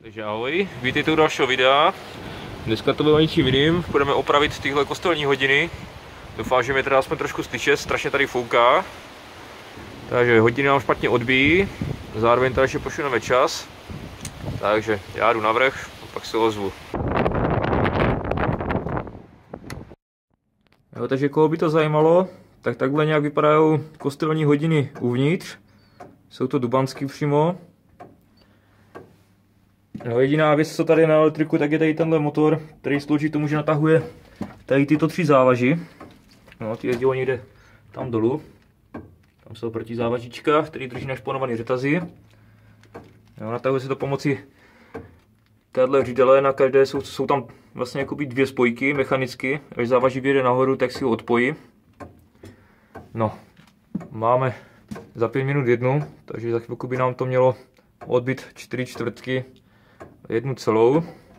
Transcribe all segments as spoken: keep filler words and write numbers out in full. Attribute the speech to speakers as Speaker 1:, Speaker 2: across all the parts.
Speaker 1: Takže ahoj, vítejte u dalšího videa. Dneska to bylo ničím jiným, budeme opravit tyhle kostelní hodiny. Doufám, že mě teda aspoň trošku slyšet, strašně tady fouká. Takže hodiny nám špatně odbíjí, zároveň tady ještě pošuneme čas. Takže já jdu navrch, pak se ozvu. Jo, takže koho by to zajímalo, tak takhle nějak vypadají kostelní hodiny uvnitř. Jsou to dubanský přímo. No, jediná věc, co tady je na elektriku, tak je tady tenhle motor, který slouží tomu, že natahuje tady tyto tři závaží. No, ty jezdí někde tam dolů. Tam jsou protizávažička, který drží našponovaný řetazy. No, natahuje se to pomocí téhle řídele, na každé jsou, jsou tam vlastně jakoby dvě spojky mechanicky. Až závaží vyjede nahoru, tak si ho odpojí. No, máme za pět minut jednu, takže za chvilku by nám to mělo odbít čtyři čtvrtky, jednu celou.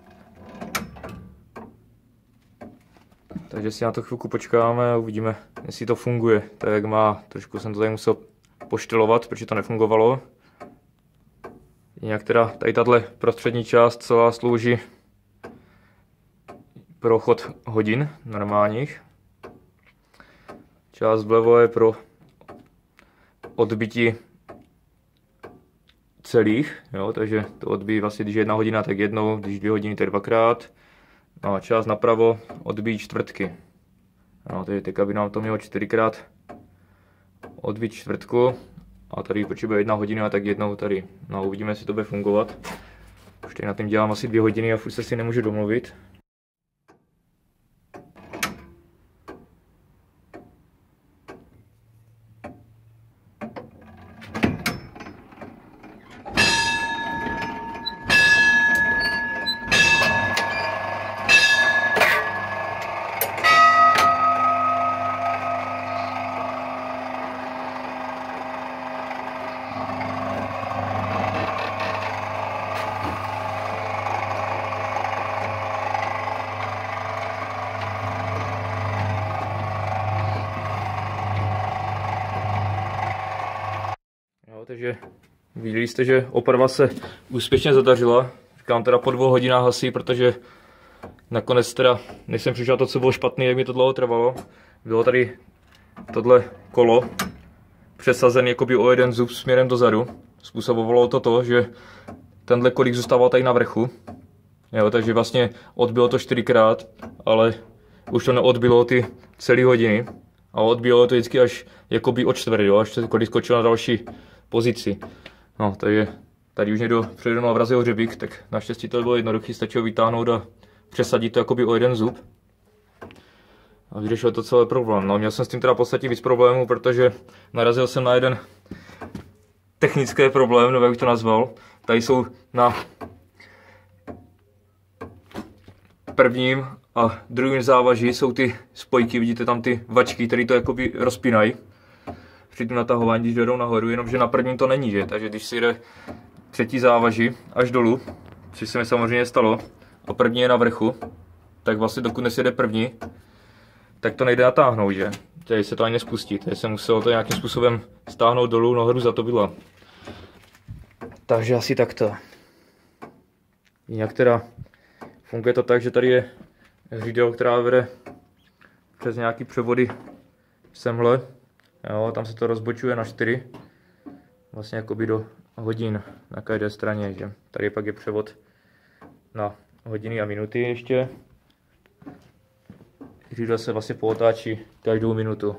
Speaker 1: Takže si na to chvilku počkáme a uvidíme, jestli to funguje tak, jak má. Trošku jsem to tady musel poštelovat, protože to nefungovalo. Jinak teda tady tahle prostřední část celá slouží pro chod hodin normálních. Část vlevo je pro odbytí celých, jo, takže to odbíjí vlastně, když je jedna hodina, tak jednou, když dvě hodiny, tak dvakrát. No a část napravo odbíjí čtvrtky. No, takže teďka by nám to mělo čtyřikrát odbít čtvrtku. A tady, protože bude jedna hodina, tak jednou tady. No, uvidíme, jestli to bude fungovat. Už tady na tím dělám asi dvě hodiny a furt se si nemůžu domluvit. Takže viděli jste, že oprava se úspěšně zadařila. Říkám teda po dvou hodinách asi, protože nakonec teda, než jsem přišel to, co bylo špatné, jak mi to dlouho trvalo. Bylo tady tohle kolo přesazené jakoby o jeden zub směrem dozadu. Způsobovalo to to, že tenhle kolík zůstával tady na vrchu. Jo, takže vlastně odbylo to čtyřikrát, ale už to neodbylo ty celé hodiny. A odbylo to vždycky až jakoby o čtvrt, jo, až se kolík skočil na další pozici. No, takže tady už někdo předjednou vrazil hřebík, tak naštěstí to bylo jednoduché, stačilo vytáhnout a přesadit to jakoby o jeden zub. A vyřešil to celý problém. No, měl jsem s tím teda v podstatě víc problémů, protože narazil jsem na jeden technický problém, nebo jak bych to nazval. Tady jsou na prvním a druhém závaží jsou ty spojky, vidíte tam ty vačky, které to jakoby rozpínají při tom natahování, když jdou nahoru, jenomže na prvním to není, že? Takže když si jde třetí závaží až dolů, což se mi samozřejmě stalo, a první je na vrchu, tak vlastně dokud nesjede první, tak to nejde natáhnout, že? Takže se to ani nespustí, takže jsem musel to nějakým způsobem stáhnout dolů, nahoru za to byla. Takže asi takto. Jinak teda funguje to tak, že tady je řídel, která vede přes nějaký převody semhle. Jo, tam se to rozbočuje na čtyři, vlastně jakoby do hodin na každé straně, že? Tady pak je převod na hodiny a minuty ještě. Řídel se vlastně pootáčí každou minutu.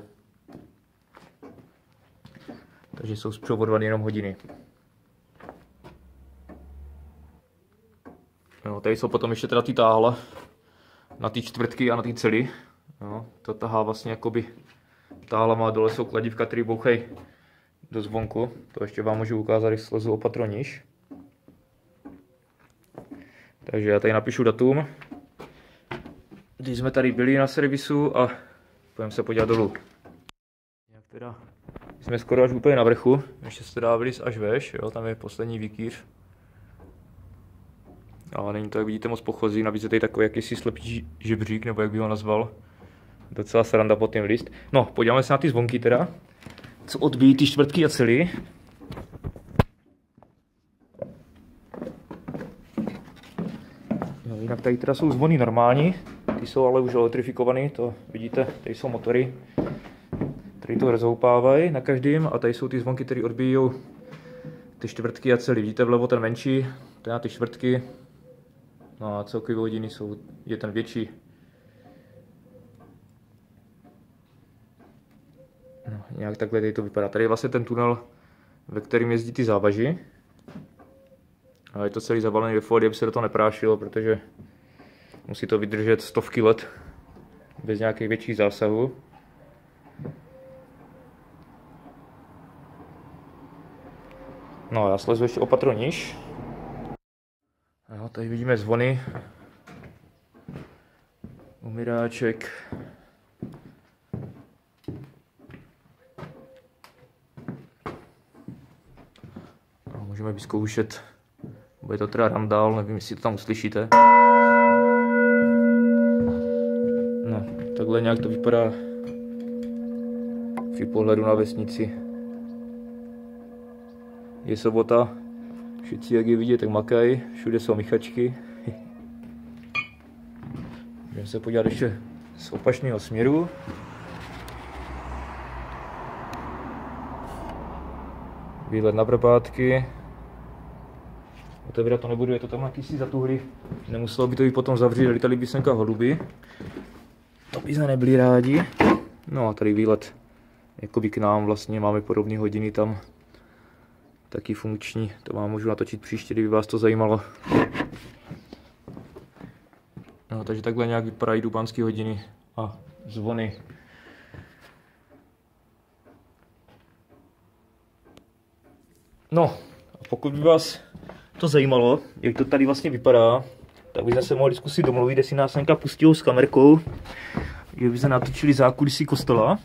Speaker 1: Takže jsou zpřevodované jenom hodiny. No, tady jsou potom ještě teda ty táhla na ty čtvrtky a na ty celý. No, to tahá vlastně jakoby táhla má, dole jsou kladívka, které bouchají do zvonku. To ještě vám můžu ukázat, když slezu opatro níž. Takže já tady napíšu datum, když jsme tady byli na servisu, a půjdeme se podívat dolů. Jak teda jsme skoro až úplně na vrchu, ještě se dá vylít až veš, jo, tam je poslední výkýř. Ale není to, jak vidíte, moc pochozí, navíc je tady takový jakýsi slepý žebřík, nebo jak bych ho nazval. Docela sranda pod tím list. No, podíváme se na ty zvonky teda, co odbíjí ty čtvrtky a celý. No, jinak tady teda jsou zvony normální, ty jsou ale už elektrifikované, to vidíte, tady jsou motory, které to rozhoupávají na každém a tady jsou ty zvonky, které odbíjí ty čtvrtky a celý. Vidíte vlevo ten menší, to je na ty čtvrtky, no a celkové hodiny jsou, je ten větší. No, nějak takhle tady to vypadá. Tady je vlastně ten tunel, ve kterém jezdí ty závaži. A je to celý zabalený ve folii, aby se do toho neprášilo, protože musí to vydržet stovky let bez nějakých větších zásahů. No, já slezu ještě opatro níž. No, tady vidíme zvony. Umíráček. No, můžeme vyzkoušet. Bude to teda randál, nevím, jestli to tam uslyšíte. No, takhle nějak to vypadá při pohledu na vesnici. Je sobota, všichni, jak je vidět, tak makají, všude jsou míchačky. Můžeme se podívat ještě z opačného směru. Výhled na Brabátky. Otevírat to nebudu, je to tam jakýsi zatuhlý. Nemuselo by to být potom zavřít, dali tady by semka holuby. To by jsme nebyli rádi. No a tady výlet jakoby k nám vlastně, máme podobné hodiny tam. Taky funkční, to vám můžu natočit příště, kdyby vás to zajímalo. No, takže takhle nějak vypadají dubánské hodiny a zvony. No, a pokud by vás to zajímalo, jak to tady vlastně vypadá, tak bychom se mohli zkusit domluvit, jestli nás Senka pustí s kamerkou, že by se natočili zákulisí kostela.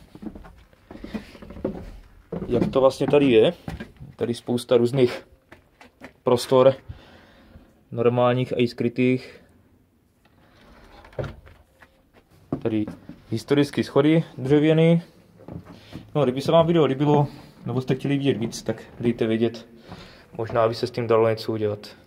Speaker 1: Jak to vlastně tady je. Tady spousta různých prostor, normálních a i skrytých. Tady historické schody dřevěný. No, kdyby se vám video líbilo, nebo jste chtěli vidět víc, tak dejte vědět. Možná by se s tím dalo něco udělat.